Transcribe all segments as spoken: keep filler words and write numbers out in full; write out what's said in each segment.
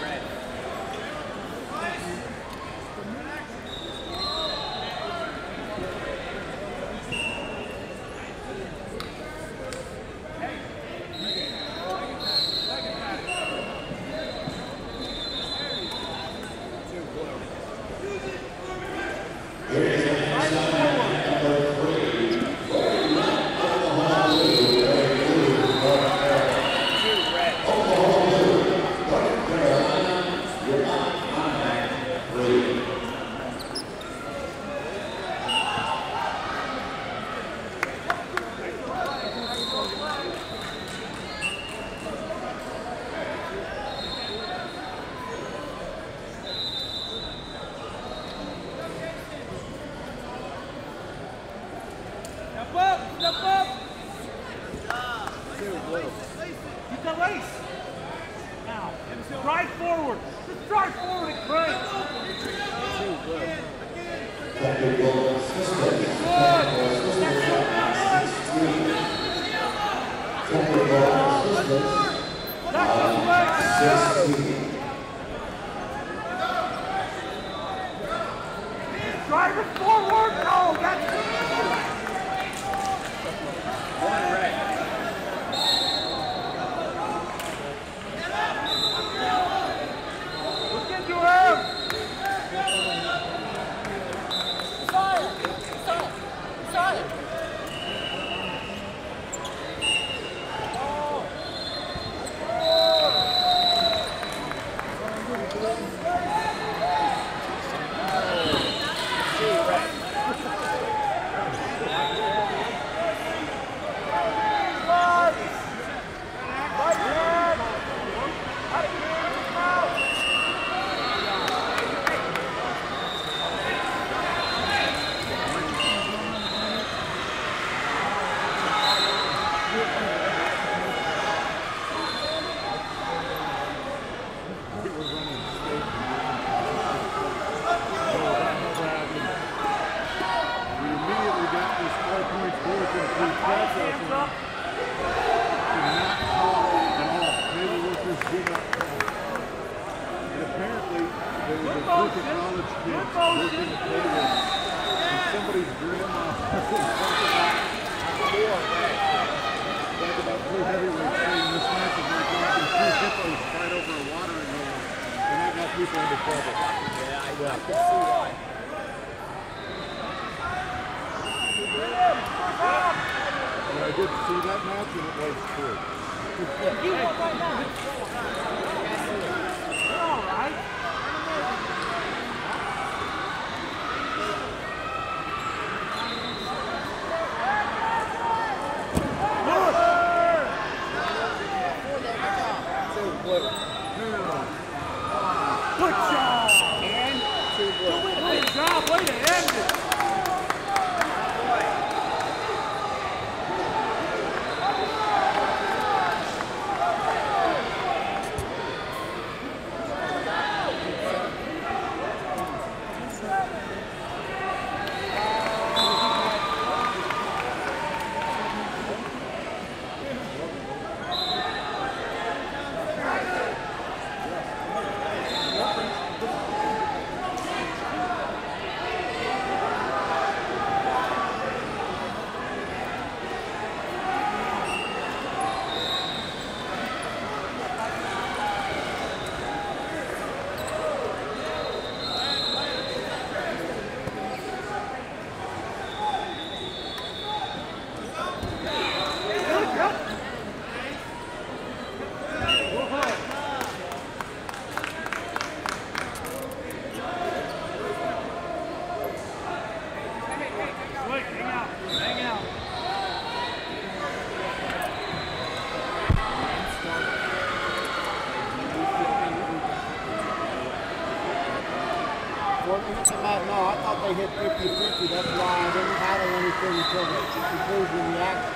They hit fifty fifty, that's why I didn't paddle anything until the conclusion of the action.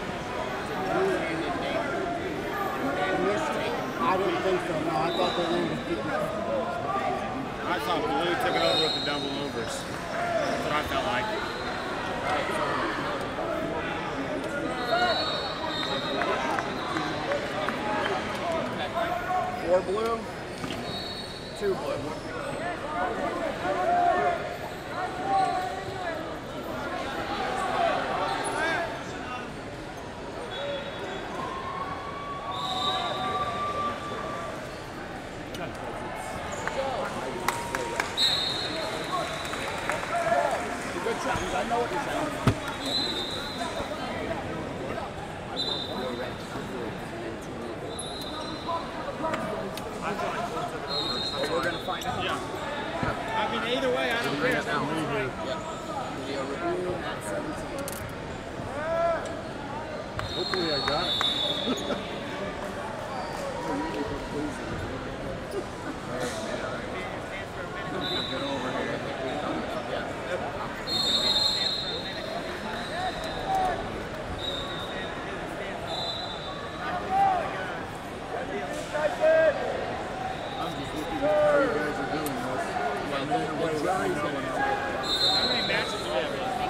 I didn't think so, no. I thought they landed fifty fifty. I thought Blue took it over with the double overs. That's what I felt like. Four Blue? Two blue. Good challenge. I know what you're saying. We're gonna find out. Yeah. I mean, either way, I don't Bring care. it down. Yep. Video review at seventeen. Hopefully I got it. Get over here. I'm just looking at how you guys are doing this. Yeah, I'm the, in the way the with drawing's you. gonna help. How many matches do you have?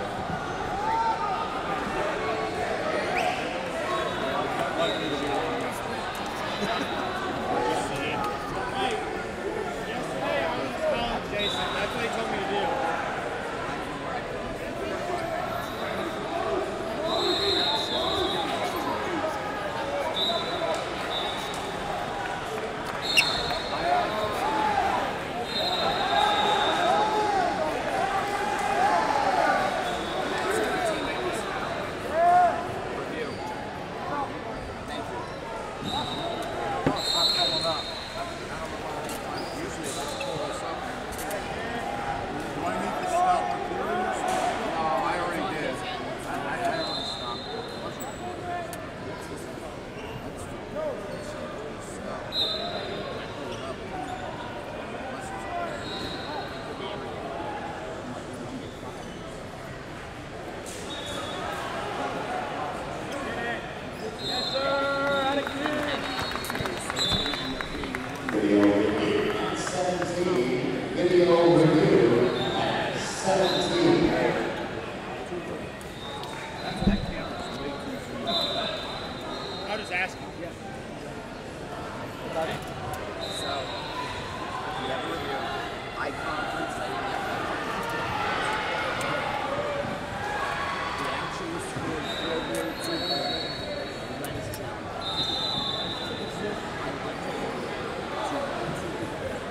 Hey, yesterday I was calling Jason. That's what he told me to do. Review. Thank you. Usually let's pull this up. Do I need to stop recording? No, I already did. I, I, I already stopped. Video review at seventeen. I'll just ask you. So, we have a review. Eye conference. The actual score is four blue, two blue. Len's challenge. I went to two blue, two blue.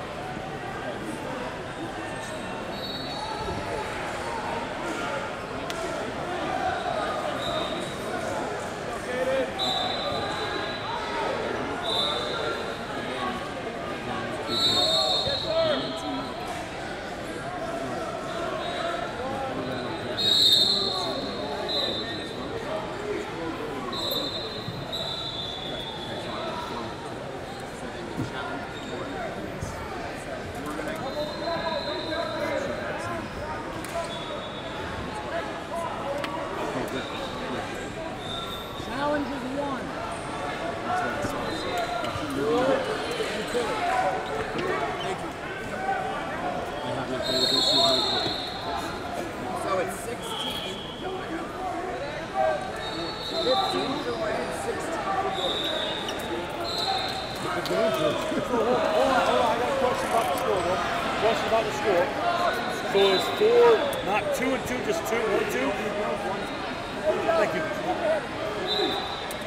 Challenge is one. So it's sixteen. fifteen for red, sixteen for blue. Hold on, hold on, I got a question about the score. Well, question about the score. So it's four, not two and two, just two, one, two? Thank you.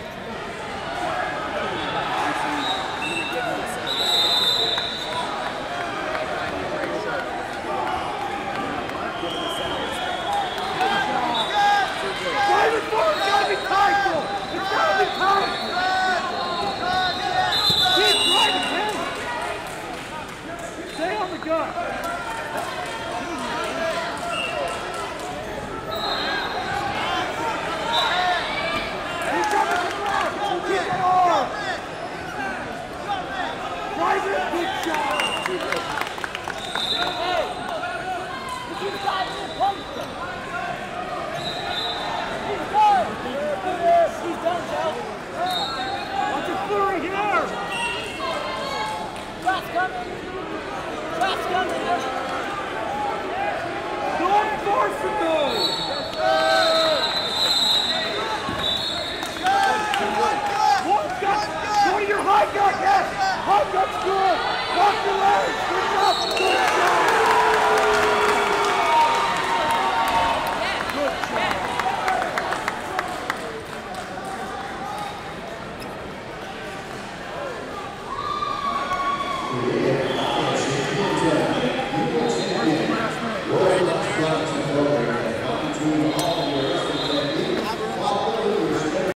Private four, it's gotta be tight, though. It's gotta be tight. Keep right, Stay on the gun.